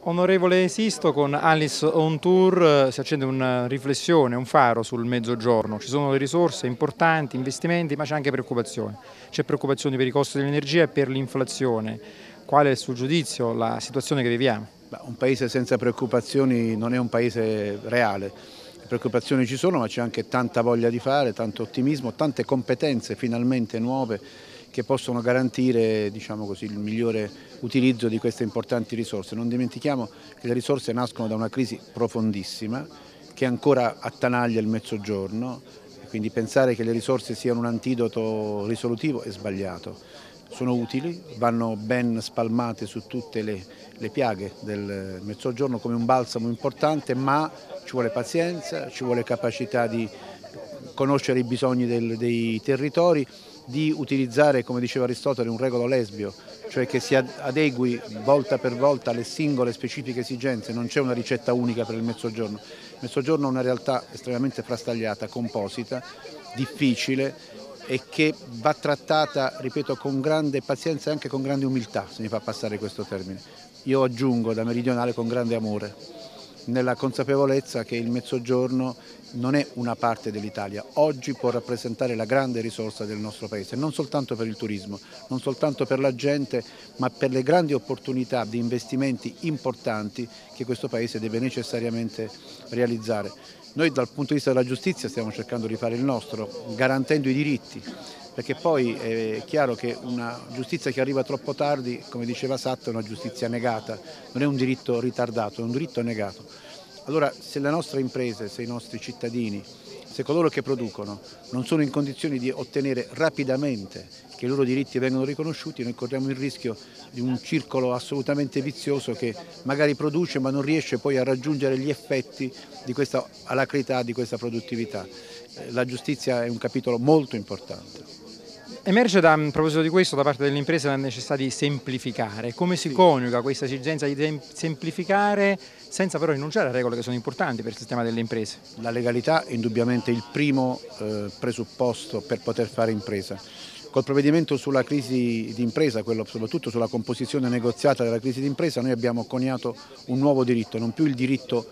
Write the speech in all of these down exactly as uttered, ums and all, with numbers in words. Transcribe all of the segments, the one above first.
Onorevole Sisto, con Alice on Tour si accende una riflessione, un faro sul Mezzogiorno. Ci sono le risorse importanti, investimenti, ma c'è anche preoccupazione. C'è preoccupazione per i costi dell'energia e per l'inflazione. Qual è il suo giudizio, la situazione che viviamo? Un paese senza preoccupazioni non è un paese reale. Le preoccupazioni ci sono, ma c'è anche tanta voglia di fare, tanto ottimismo, tante competenze finalmente nuove che possono garantire, diciamo così, il migliore utilizzo di queste importanti risorse. Non dimentichiamo che le risorse nascono da una crisi profondissima che ancora attanaglia il Mezzogiorno, quindi pensare che le risorse siano un antidoto risolutivo è sbagliato. Sono utili, vanno ben spalmate su tutte le, le piaghe del Mezzogiorno come un balsamo importante, ma ci vuole pazienza, ci vuole capacità di conoscere i bisogni del, dei territori, di utilizzare, come diceva Aristotele, un regolo lesbio, cioè che si adegui volta per volta alle singole specifiche esigenze. Non c'è una ricetta unica per il Mezzogiorno. Il Mezzogiorno è una realtà estremamente frastagliata, composita, difficile e che va trattata, ripeto, con grande pazienza e anche con grande umiltà, se mi fa passare questo termine. Io aggiungo da meridionale con grande amore, nella consapevolezza che il Mezzogiorno non è una parte dell'Italia, oggi può rappresentare la grande risorsa del nostro Paese, non soltanto per il turismo, non soltanto per la gente, ma per le grandi opportunità di investimenti importanti che questo Paese deve necessariamente realizzare. Noi dal punto di vista della giustizia stiamo cercando di fare il nostro, garantendo i diritti, perché poi è chiaro che una giustizia che arriva troppo tardi, come diceva Satta, è una giustizia negata, non è un diritto ritardato, è un diritto negato. Allora, se le nostre imprese, se i nostri cittadini, se coloro che producono non sono in condizioni di ottenere rapidamente che i loro diritti vengano riconosciuti, noi corriamo il rischio di un circolo assolutamente vizioso che magari produce ma non riesce poi a raggiungere gli effetti di questa alacrità, di questa produttività. La giustizia è un capitolo molto importante. Emerge da, a proposito di questo da parte delle imprese la necessità di semplificare. Come si coniuga questa esigenza di semplificare senza però rinunciare a regole che sono importanti per il sistema delle imprese? La legalità è indubbiamente il primo eh, presupposto per poter fare impresa. Col provvedimento sulla crisi d'impresa, quello soprattutto sulla composizione negoziata della crisi d'impresa, noi abbiamo coniato un nuovo diritto, non più il diritto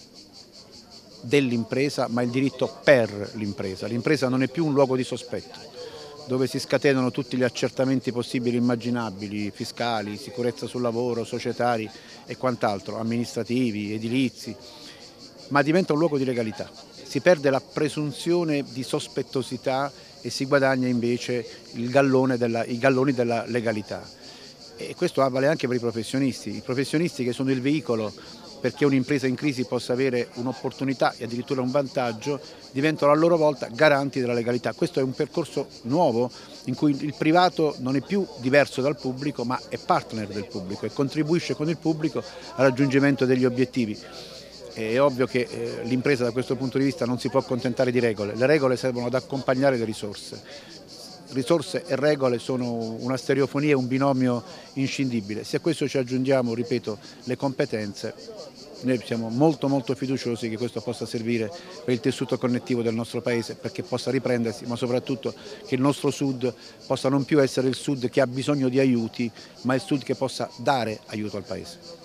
dell'impresa ma il diritto per l'impresa. L'impresa non è più un luogo di sospetto, dove si scatenano tutti gli accertamenti possibili e immaginabili, fiscali, sicurezza sul lavoro, societari e quant'altro, amministrativi, edilizi, ma diventa un luogo di legalità. Si perde la presunzione di sospettosità e si guadagna invece il gallone della, i galloni della legalità. E questo vale anche per i professionisti, i professionisti che sono il veicolo perché un'impresa in crisi possa avere un'opportunità e addirittura un vantaggio, diventano a loro volta garanti della legalità. Questo è un percorso nuovo in cui il privato non è più diverso dal pubblico ma è partner del pubblico e contribuisce con il pubblico al raggiungimento degli obiettivi. È ovvio che eh, l'impresa da questo punto di vista non si può accontentare di regole, le regole servono ad accompagnare le risorse. Risorse e regole sono una stereofonia, un binomio inscindibile. Se a questo ci aggiungiamo, ripeto, le competenze, noi siamo molto molto fiduciosi che questo possa servire per il tessuto connettivo del nostro Paese, perché possa riprendersi, ma soprattutto che il nostro Sud possa non più essere il Sud che ha bisogno di aiuti, ma il Sud che possa dare aiuto al Paese.